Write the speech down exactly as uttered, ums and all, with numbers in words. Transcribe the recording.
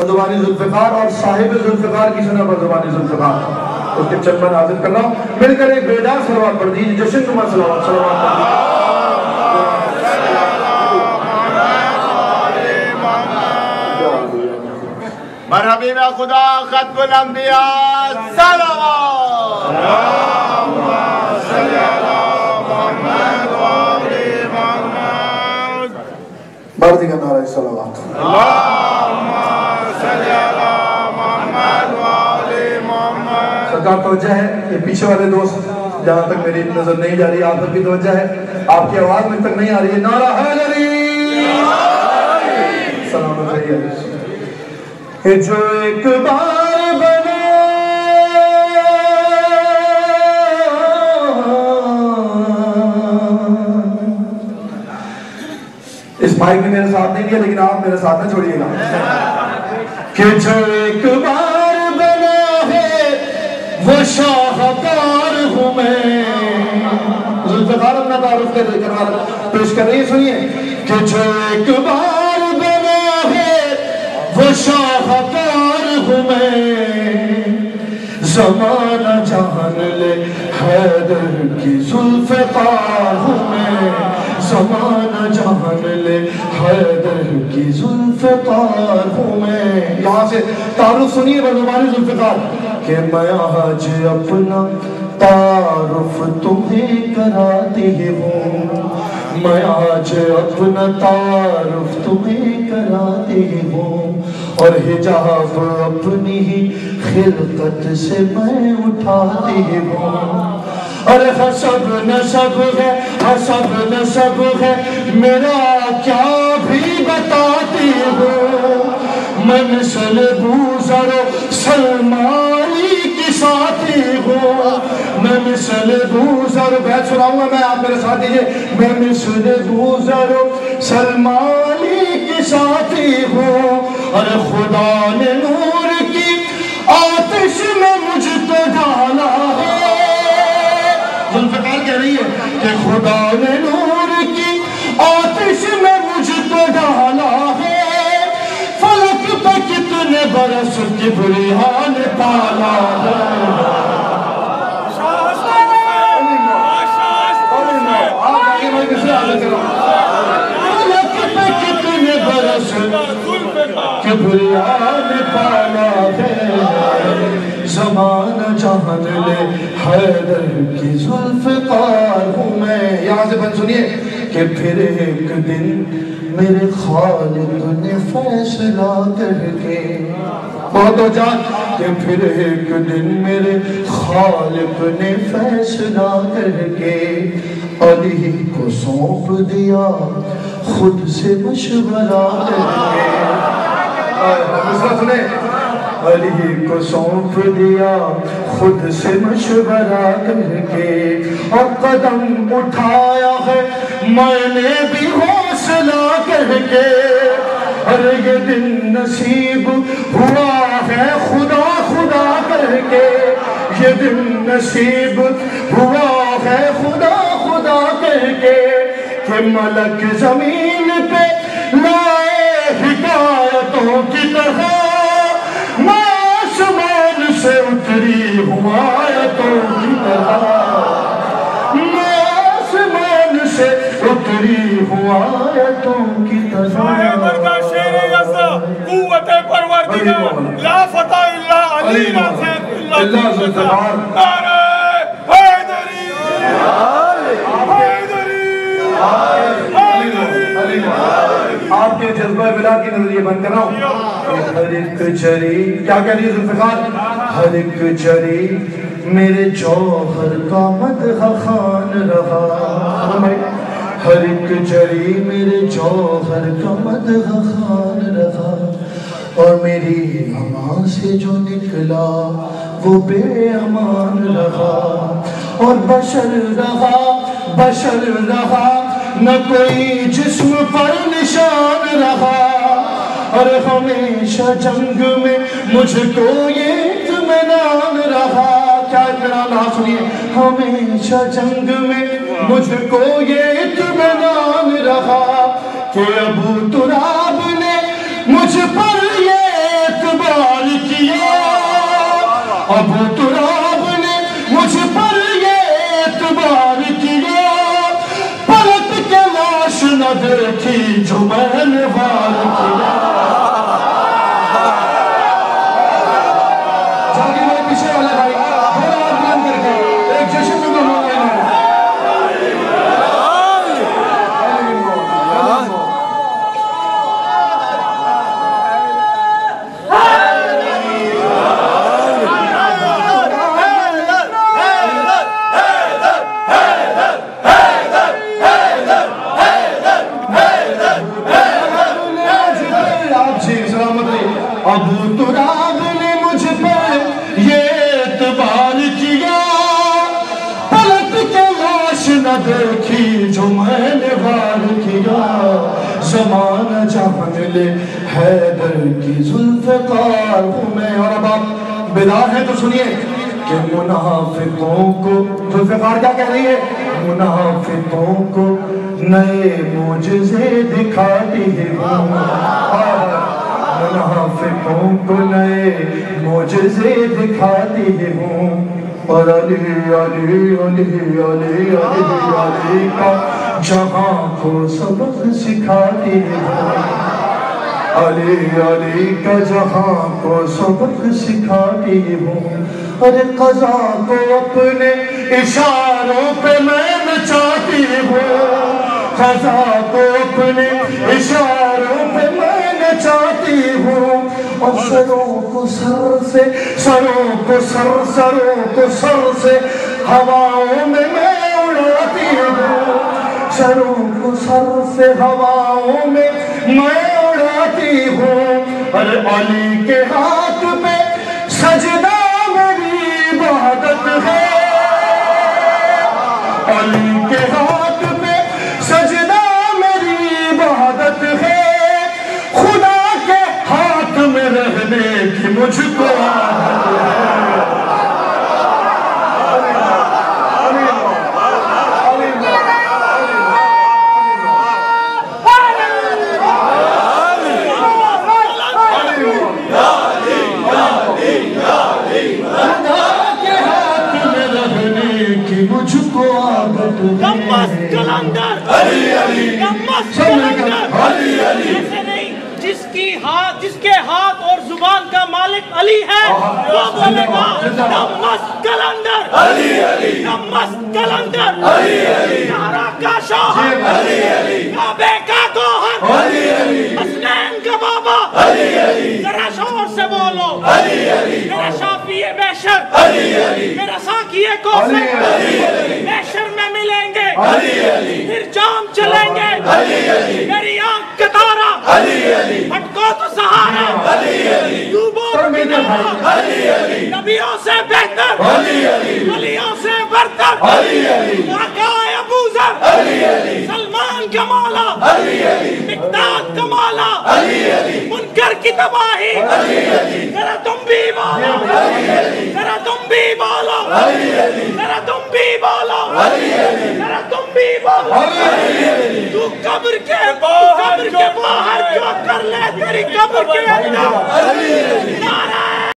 بزبانی ذوالفقار اور صاحب ذوالفقار کی سنہ بزبانی ذوالفقار اس کے چمن حاضر کر رہا ہوں. مل کر ایک بیدار صلوات پڑھ دیجیے, جشن نما صلوات صلوات پڑھ دیجیے. مرحبیب خدا ختم الانبیاء صلوات. اللہم صلی علی محمد و آل محمد. بردی کا نعرہ صلوات. اللہم صلی علی محمد و آل محمد. سرکار توجہ ہے, یہ پیچھے والے دوست جہاں تک میری نظر نہیں جا رہی, آپ تک بھی توجہ ہے, آپ کی آواز میں تک نہیں آ رہی ہے. نعرہ حیدری سلام علیہ. جو ایک بار بنے اس بھائی نے میرے ساتھ نہیں دیا, لیکن آپ میرے ساتھ نہ چھوڑیے گا. کہ جو ایک بار بنا ہے وہ شاہکار ہوں میں. ذوالفقار اپنا تعارف کر پیش کر رہی ہے, سنیے. کہ جو ایک بار بنا ہے وہ شاہکار ہوں میں, زمانہ جان لے حیدر کی ذوالفقار ہوں میں. زمانہ جان لے حیدر کی ذوالفقار ہوں میں. یہاں سے تعارف سنیے بزبانی ذوالفقار. کہ میں آج اپنا تعارف تمہیں کراتی ہوں, میں آج اپنا تعارف تمہیں کراتی ہوں, اور حجاب اپنی ہی خلقت سے میں اٹھاتی ہوں. ارے حسب نسب ہے, حسب نسب ہے میرا کیا بھی بتاتی ہوں. میں مثل بوزر و سلمانی کی ساتھی ہوں. میں مثل بوزر, بیت سناؤں گا میں, آپ میرے ساتھ دیجئے. میں مثل بوزر و سلمانی کی ساتھی ہوں, اور خدا نے نور کی آتش میں مجھ کو ڈالا ہے. ذوالفقار کہہ رہی ہے کہ خدا نے نور کی آتش میں مجھ کو ڈالا ہے. فلک پہ کتنے برس کبریاء نے پالا ہے. فلک پہ کتنے برس کبریاء نے پالا ہے. زمانہ جان لے حیدر کی ذوالفقار ہوں میں. یہاں سے بند سنیے. کہ پھر ایک دن میرے خالق نے فیصلہ کر کے, بہت ہو جان. کہ پھر ایک دن میرے خالق نے فیصلہ کر کے علی کو سونپ دیا خود سے مشورہ کر کے. دوسرا سنیں. علی کو سونپ دیا خود سے مشورہ کر کے, اور قدم اٹھایا ہے میں نے بھی حوصلہ کر کے. اور یہ دن نصیب ہوا ہے خدا خدا کر کے. یہ دن نصیب ہوا ہے خدا خدا کر کے. کہ ملک زمین پہ لائے حکایتوں کی طرح, سے اتری ہوں آیتوں کی طرح. میں آسمان سے اتری ہوں آیتوں کی طرح. شاہ مردہ شیر یسا قوت پروردگار لا فتح الا علی ناصر اللہ ذوالفقار. نعرہ حیدری حیدری حیدری. آپ کے جذبہ بلا کی نظریہ بند کر رہا ہوں. ہر ایک چری, کیا کہہ رہی ہے ذوالفقار؟ ہر ایک چری میرے جوہر کا مدح خوان رہا. ہر ایک چری میرے جوہر کا مدح خوان رہا, اور میری امان سے جو نکلا وہ بے امان رہا. اور بشر رہا بشر رہا نہ کوئی جسم پر نشان رہا. اور ہمیشہ جنگ میں مجھ کو یہ اطمینان رہا. کیا اطمینان رہا سنیے. ہمیشہ جنگ میں مجھ کو یہ اطمینان رہا کہ ابو تراب نے مجھ پر یہ جو میں نے وار کیا. جاگی میں پیچھے والے بھائی بڑا بلند کر کے ایک جشن میں منایا ہے. ابو تراب نے مجھ پر یہ اعتبار کیا, پلٹ کے لاش نہ دیکھی جو میں نے وار کیا. زمانہ جہاں لے حیدر کی ذوالفقار ہوں میں. اور اب آپ بیدار ہیں تو سنیے کہ منافقوں کو ذوالفقار کیا کہہ رہی ہے؟ منافقوں کو نئے معجزے دکھاتی ہے منافقوں کو نئے معجزے دکھاتی ہوں. اور علی علی علی علی علی علی کا جہاں کو سبق سکھاتی ہوں. علی علی کا جہاں کو سبق سکھاتی ہوں. ارے قضا کو اپنے اشاروں پہ میں نچاتی ہوں. قضا کو اپنے اشاروں پہ میں چاہتی ہوں. اور سروں کو سر سے سروں کو سر سروں کو سر سے ہواؤں میں میں اڑاتی ہوں. سروں کو سر سے ہواؤں میں میں اڑاتی ہوں. ارے علی کے ہاتھ پہ سجدہ میری عبادت ہے. علی کے ہاتھ پہ سجدہ میری عبادت ہے. میں رہنے کی مجھ کو عادت ہے. مجھ کو عادت ہے. کلندر علی علی علی علی جس کی ہاتھ جس کے ہاتھ اور زبان کا مالک علی ہے وہ بولے گا نمس کلندر علی علی نمس کلندر علی علی نارا کا شوہر علی علی کعبے کا گوہر علی علی حسنین کا بابا علی علی ذرا شور سے بولو علی علی میرا شافی بیشر علی علی میرا ساقی کوثر علی علی بیشر میں ملیں گے علی علی پھر جام چلیں گے علی علی میری آنکھ کا تارا علی علی ہٹکو تو سہارا علی علی ڈوبو تو کنارا علی علی نبیوں سے بہتر علی علی ولیوں سے برتر علی علی آقا ابو ذر علی علی سلمان کا مولا علی علی مقداد کا مولا علی علی منکر کی تباہی علی علی ذرا تم بھی بولو علی علی ذرا تم بھی بولو علی علی ذرا تم بھی بولو علی علی ذرا تم بھی بولو علی علی تو قبر کے قبر کے باہر جو کر لے تیری قبر کے اندر نعرہ